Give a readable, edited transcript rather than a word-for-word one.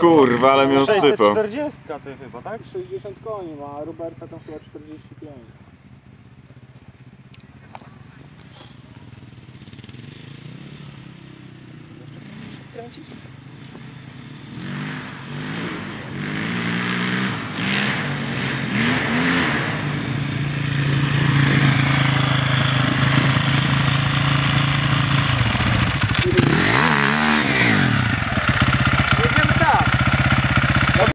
Kurwa, ale mnie sypał. 640 ty chyba, tak? 60 koni ma, a Roberta tam chyba 45. Kręcić?